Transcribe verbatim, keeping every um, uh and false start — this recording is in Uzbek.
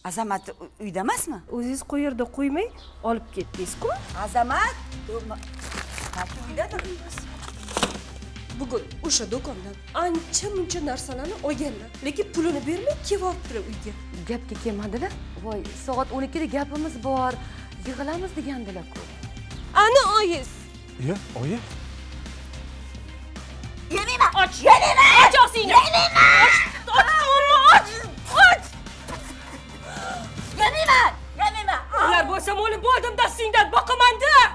Azamat uyda emasmi? O'zingiz qo'yerda qo'ymay olib ketdingiz-ku. Azamat qancha uydadir? Bugun o'sha do'kondan ancha-muncha narsalarni olganlar, lekin pulini bermay kelyaptilar uyga. Gapga kelmadilar. Voy, soat o'n ikkida gapimiz bor, yig'ilamiz degandilar-ku. Ana oyis. Iya, oyi. Yemayman. Och, yemayman. Och og'zingni. Yemayman. Och, och, och. Yemayman. Yemayman. Ular bo'lsa, o'lib bo'ldim dastingdan boqaman-da.